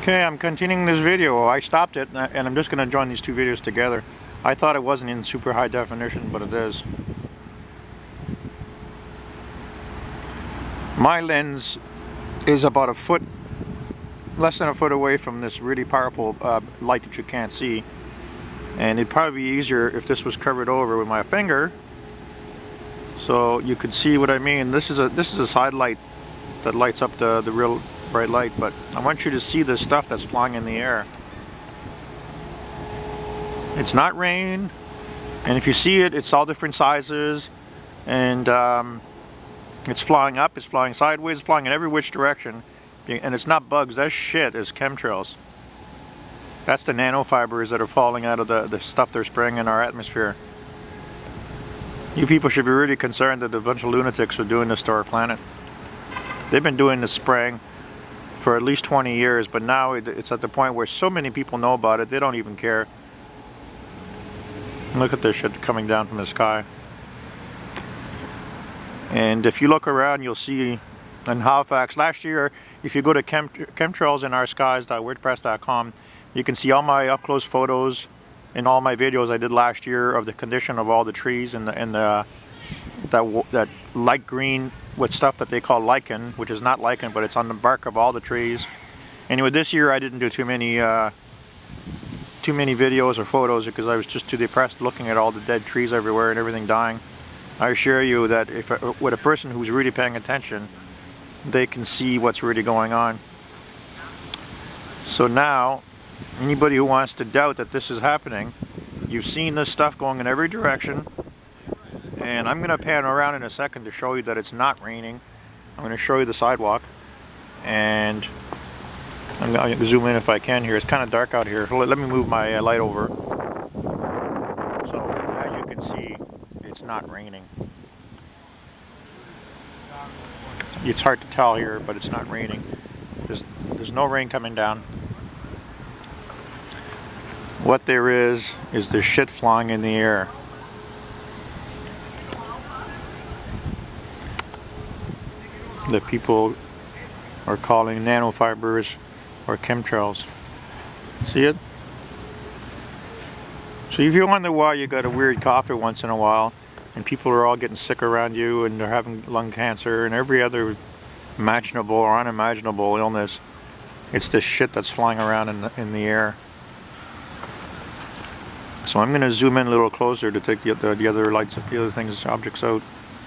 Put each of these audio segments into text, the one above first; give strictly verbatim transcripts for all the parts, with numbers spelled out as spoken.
Okay, I'm continuing this video. I stopped it and I'm just going to join these two videos together. I thought it wasn't in super high definition, but it is. My lens is about a foot, less than a foot away from this really powerful uh, light that you can't see. And it'd probably be easier if this was covered over with my finger, so you could see what I mean. This is a this is a side light that lights up the the real bright light, but I want you to see this stuff that's flying in the air. It's not rain, and if you see it, it's all different sizes, and um, it's flying up, it's flying sideways, it's flying in every which direction, and it's not bugs. That shit is chemtrails. That's the nanofibers that are falling out of the, the stuff they're spraying in our atmosphere. You people should be really concerned that a bunch of lunatics are doing this to our planet. They've been doing this spraying for at least twenty years, but now it's at the point where so many people know about it, they don't even care. Look at this shit coming down from the sky. And if you look around, you'll see in Halifax, last year, if you go to chem chemtrails in our skies dot wordpress dot com, you can see all my up-close photos and all my videos I did last year of the condition of all the trees and the, and the that, that light green with stuff that they call lichen, which is not lichen, but it's on the bark of all the trees. Anyway, this year I didn't do too many uh, too many videos or photos because I was just too depressed looking at all the dead trees everywhere and everything dying. I assure you that if with a person who's really paying attention, they can see what's really going on. So now, anybody who wants to doubt that this is happening, you've seen this stuff going in every direction, and I'm going to pan around in a second to show you that it's not raining. I'm going to show you the sidewalk, and I'm going to zoom in if I can here. It's kind of dark out here. Let me move my light over. So as you can see, it's not raining. It's hard to tell here, but it's not raining. There's, there's no rain coming down. What there is, is there's shit flying in the air. That people are calling nanofibers or chemtrails. See it? So if you wonder why you got a weird cough once in a while, and people are all getting sick around you, and they're having lung cancer and every other imaginable or unimaginable illness, it's this shit that's flying around in the, in the air. So I'm going to zoom in a little closer to take the, the, the other lights, the other things, objects out.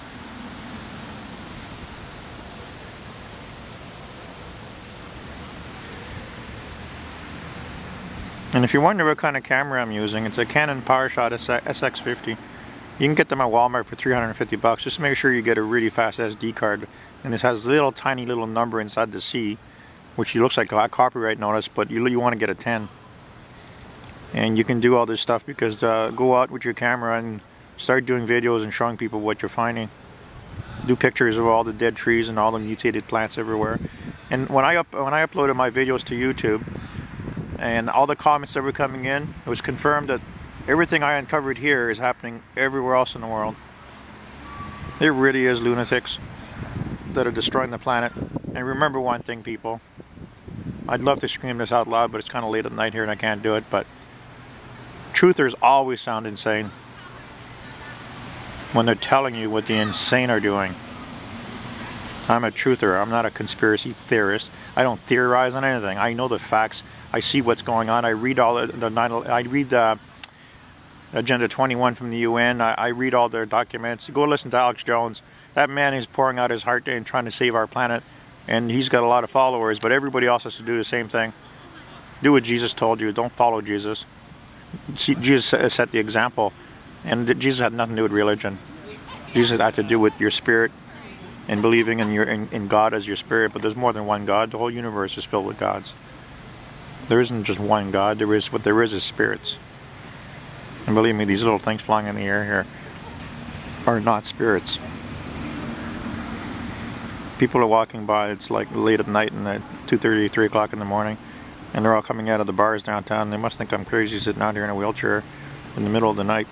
And if you wonder what kind of camera I'm using, it's a Canon PowerShot S X fifty. You can get them at Walmart for three hundred fifty bucks. Just make sure you get a really fast S D card. And this has a little tiny little number inside the C, which looks like a copyright notice, but you, you want to get a ten. And you can do all this stuff because uh, go out with your camera and start doing videos and showing people what you're finding. Do pictures of all the dead trees and all the mutated plants everywhere. And when I up when I uploaded my videos to YouTube, and all the comments that were coming in, it was confirmed that everything I uncovered here is happening everywhere else in the world. There really is lunatics that are destroying the planet. And remember one thing, people. I'd love to scream this out loud, but it's kind of late at night here and I can't do it. But truthers always sound insane when they're telling you what the insane are doing. I'm a truther. I'm not a conspiracy theorist. I don't theorize on anything. I know the facts. I see what's going on. I read all the, the I read uh, Agenda twenty-one from the U N. I, I read all their documents. Go listen to Alex Jones. That man is pouring out his heart and trying to save our planet, and he's got a lot of followers. But everybody else has to do the same thing. Do what Jesus told you. Don't follow Jesus. See, Jesus set the example, and Jesus had nothing to do with religion. Jesus had to do with your spirit and believing in your in, in God as your spirit. But there's more than one God. The whole universe is filled with gods. There isn't just one God. There is what there is is spirits. And believe me, these little things flying in the air here are not spirits. People are walking by. It's like late at night and at two thirty, three o'clock in the morning, and they're all coming out of the bars downtown. They must think I'm crazy sitting out here in a wheelchair in the middle of the night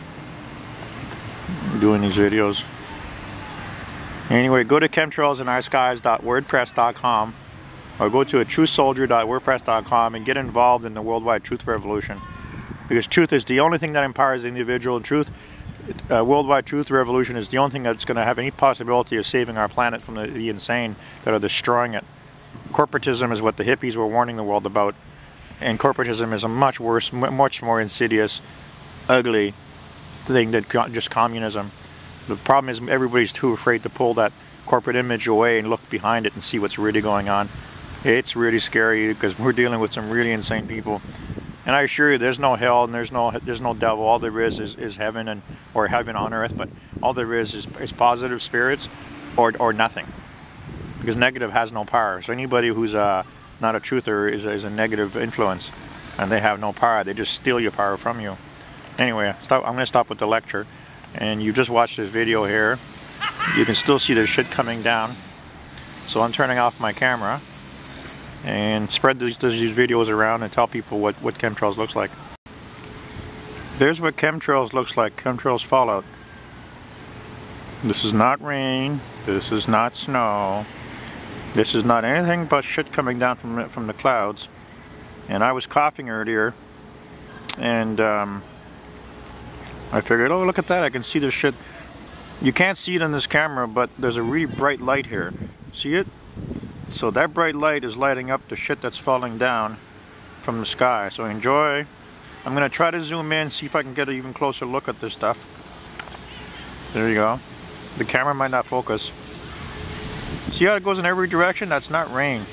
doing these videos. Anyway, go to chemtrails in our skies dot wordpress dot com or go to a truth soldier dot wordpress dot com and get involved in the worldwide truth revolution. Because truth is the only thing that empowers the individual. Truth, uh, worldwide truth revolution is the only thing that's going to have any possibility of saving our planet from the, the insane that are destroying it. Corporatism is what the hippies were warning the world about, and corporatism is a much worse, much more insidious, ugly thing than just communism. The problem is everybody's too afraid to pull that corporate image away and look behind it and see what's really going on. It's really scary because we're dealing with some really insane people. And I assure you, there's no hell and there's no there's no devil. All there is is, is heaven and or heaven on earth. But all there is is, is positive spirits, or or nothing. Because negative has no power. So anybody who's uh, not a truther is, is a negative influence, and they have no power. They just steal your power from you. Anyway, stop, I'm going to stop with the lecture. And you just watched this video here. You can still see the shit coming down. So I'm turning off my camera and spread these, these videos around and tell people what, what chemtrails looks like. There's what chemtrails looks like, chemtrails fallout. This is not rain, this is not snow, this is not anything but shit coming down from, from the clouds. And I was coughing earlier, and um, I figured, oh, look at that, I can see this shit. You can't see it in this camera, but there's a really bright light here. See it? So that bright light is lighting up the shit that's falling down from the sky. So enjoy. I'm going to try to zoom in, see if I can get an even closer look at this stuff. There you go. The camera might not focus. See how it goes in every direction? That's not rain.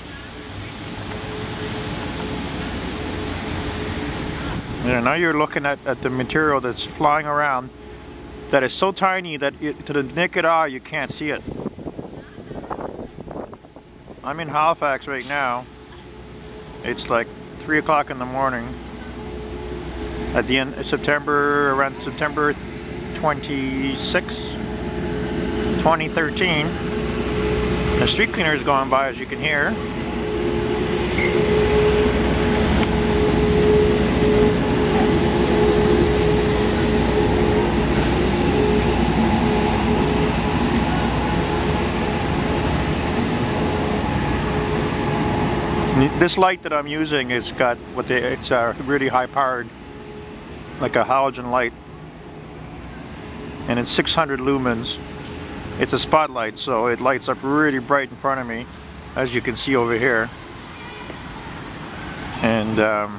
Yeah, now you're looking at, at the material that's flying around that is so tiny that it, to the naked eye you can't see it. I'm in Halifax right now. It's like three o'clock in the morning. At the end of September, around September twenty-sixth, twenty thirteen. The street cleaner is going by, as you can hear. This light that I'm using is got what they, it's a really high powered, like a halogen light, and it's six hundred lumens. It's a spotlight, so it lights up really bright in front of me, as you can see over here. And um,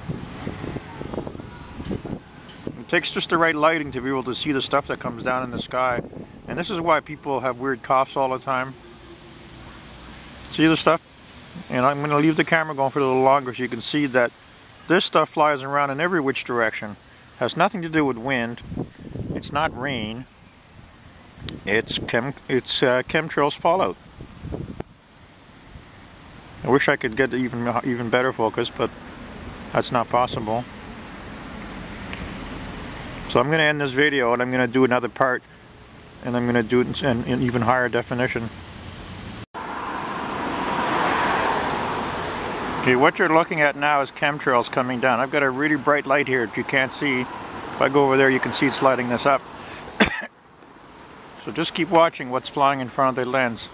it takes just the right lighting to be able to see the stuff that comes down in the sky. And this is why people have weird coughs all the time. See the stuff? And I'm going to leave the camera going for a little longer so you can see that this stuff flies around in every which direction. Has nothing to do with wind. It's not rain. It's chem. It's uh, chemtrails fallout. I wish I could get even even better focus, but that's not possible. So I'm going to end this video and I'm going to do another part, and I'm going to do it in, in even higher definition. Okay, what you're looking at now is chemtrails coming down. I've got a really bright light here that you can't see. If I go over there, you can see it's lighting this up. So just keep watching what's flying in front of the lens.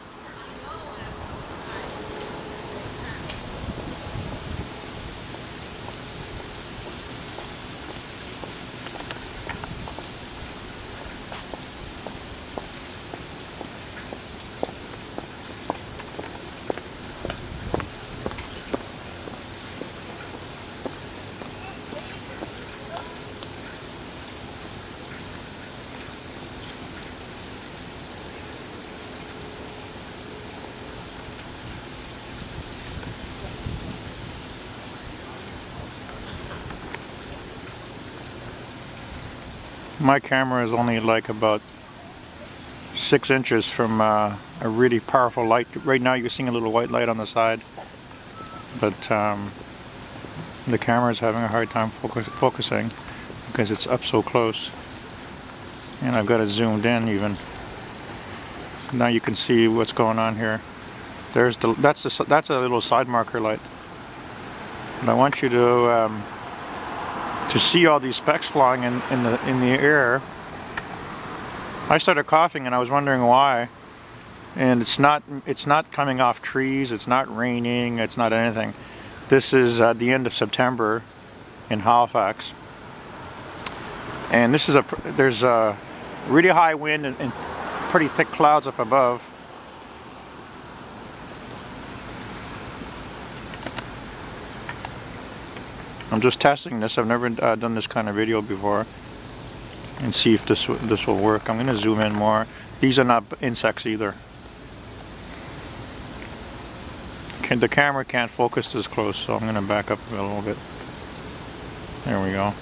My camera is only like about six inches from uh, a really powerful light. Right now you're seeing a little white light on the side, but um, the camera is having a hard time focus focusing because it's up so close, and I've got it zoomed in even. Now you can see what's going on here. There's the that's the, that's a little side marker light, and I want you to. Um, to see all these specks flying in, in the in the air. I started coughing and I was wondering why, and it's not it's not coming off trees, it's not raining, it's not anything. This is at the end of September in Halifax, and this is a there's a really high wind and, and pretty thick clouds up above. I'm just testing this. I've never uh, done this kind of video before, and see if this this will work. I'm going to zoom in more. These are not insects either. Okay, the camera can't focus this close, so I'm going to back up a little bit. There we go.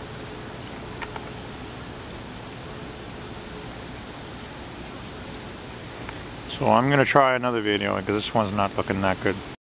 So I'm going to try another video because this one's not looking that good.